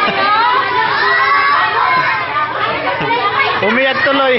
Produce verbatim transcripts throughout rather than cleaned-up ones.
Umiyak tuloy.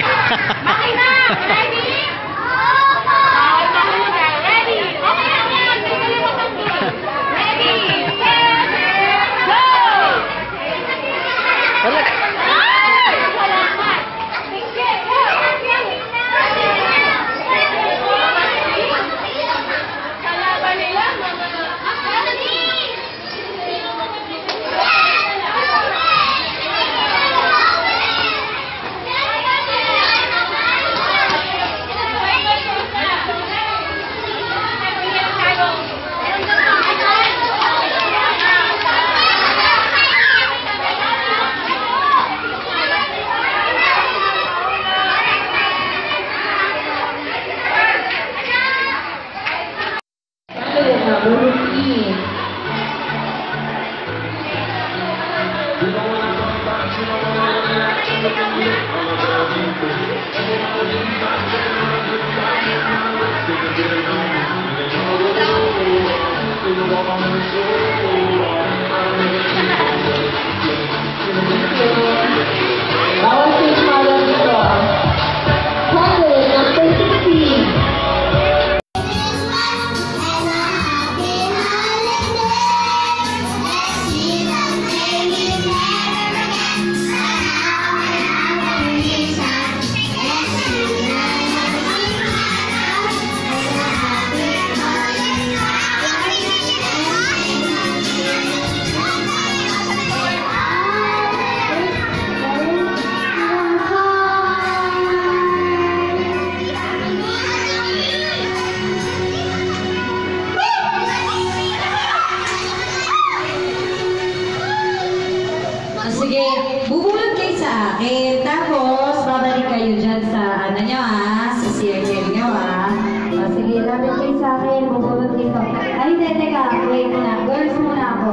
Sige, bubulot kayo sa akin. Tapos, babalik kayo dyan sa ano nyo ha, sa circle nyo ha. O, sige, lapit kayo sa akin, bubulot dito. Ay, hindi, teka, wait muna. Girls muna ako.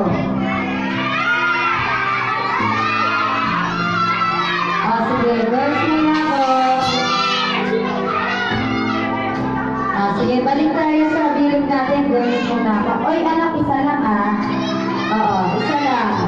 O, sige, girls muna ako. O, sige, balik tayo sa bilog natin, girls muna ako. Oy, anak, isa lang ha. Oo, isa lang.